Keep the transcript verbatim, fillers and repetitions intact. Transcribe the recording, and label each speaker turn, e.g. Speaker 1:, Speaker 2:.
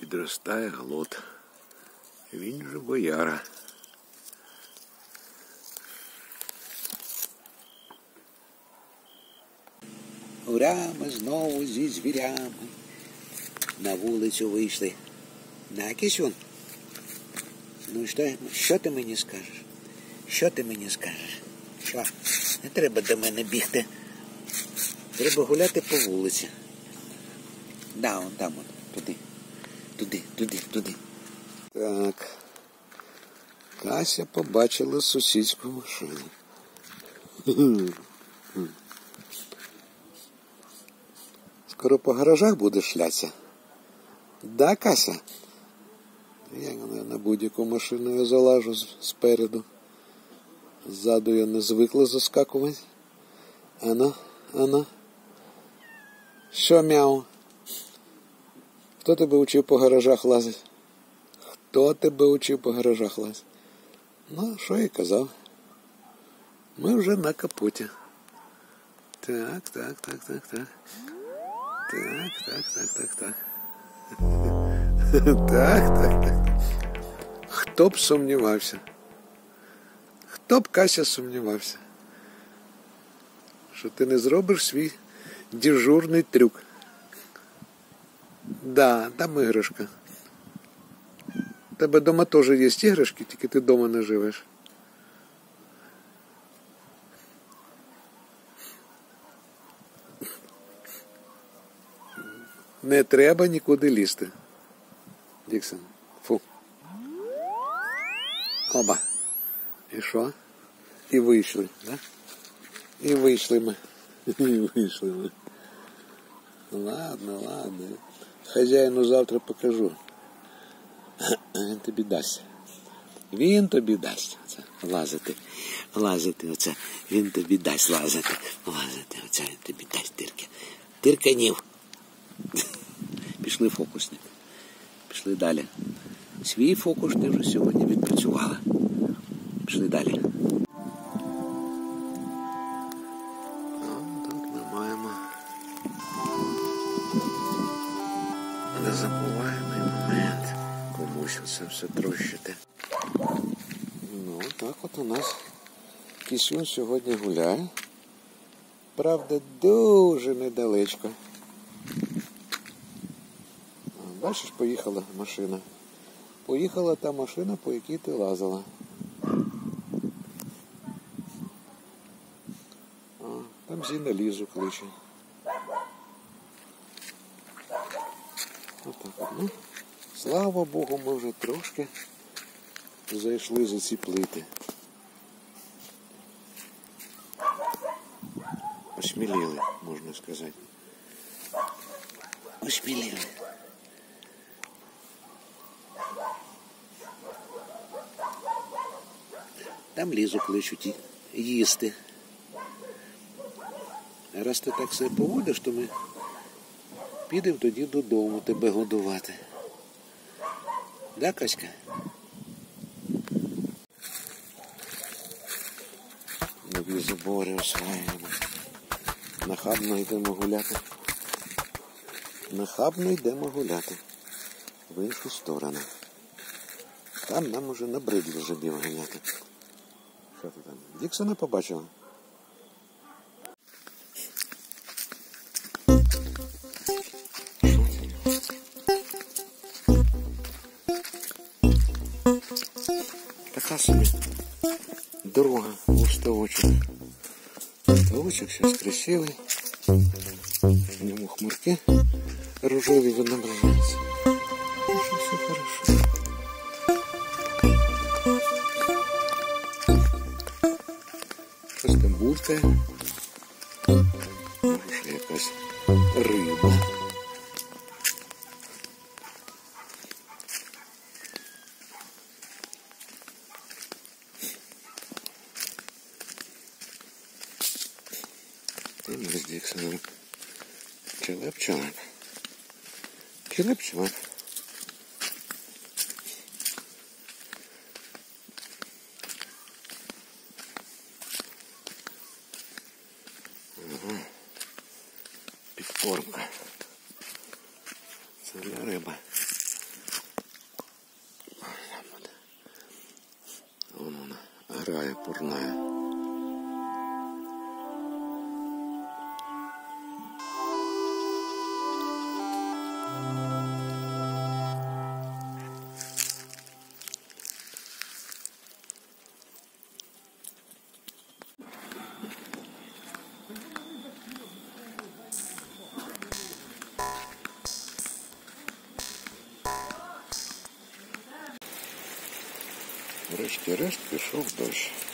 Speaker 1: підростає Глот. Він же бояра.
Speaker 2: Ура, ми знову зі звірями на вулицю вийшли. На, Кисюн? Ну що, що ти мені скажеш? Що ти мені скажеш? Що? Не треба до мене бігти. Треба гуляти по вулиці. Да, вон там, от, туди. Туди, туди, туди.
Speaker 1: Так. Кася побачила сусідську машину. Скоро по гаражах будеш шлятися? Да, Кася? Я на будь-яку машину я залажу спереду. Ззаду я не звикла заскакувати. Ано, ано. Що, мяу? Хто тебе учив по гаражах лазити? Хто тебе учив по гаражах лазити? Ну, що я казав. Ми вже на капоті. Так, так, так, так, так. Так, так, так, так, так. Так, так, так. Хто б сумнівався? Хто б, Кася, сумнівався? Що ти не зробиш свій дежурний трюк. Да, там іграшка. У тебе вдома теж є іграшки, тільки ти вдома не живеш. Не треба нікуди лізти. Діксон, фу. Оба. І що? І вийшли, да? І вийшли ми. І вийшли ми. Ладно, ладно. Хазяїну завтра покажу. Він тобі дасть. Він тобі дасть. Оце, лазити. Лазити оце. Він тобі дасть лазити. Лазити. Оце він тобі дасть тирки. Тирканів. Пішли, фокусник. Пішли далі. Свій фокус ти вже сьогодні відпрацювала. Пішли далі. Тут ми маємо незабуваємий момент. Комусь оце все трощити. Ну, так от у нас Кисюн сьогодні гуляє. Правда, дуже недалечко. Бачиш, поїхала машина. Поїхала та машина, по якій ти лазила. А, там Зіна Лізу кличе. Отак от, ну. Слава Богу, ми вже трошки зайшли за ці плити. Осміліли, можна сказати. Осміліли. Там Лізу кличуть їсти. А раз ти так себе поводиш, то ми підемо тоді додому тебе годувати. Да, Каська? Нові забори осваємо. Нахабно йдемо гуляти. Нахабно йдемо гуляти. В іншу сторону. Там нам уже набридло жабів ганяти. Що ти там? Діксона побачила? Така собі дорога у ставочок. Ставочок зараз красивий. В ньому хмурки рожеві відображаються. Ну що, все хорошо. Щось там буркає. Може, що якась риба. Ми з Діксоном челеп-челеп. Челеп-челеп. Ага. Підформка. Це для риби. грає, пурнає. Врешті-решт пішов дощ.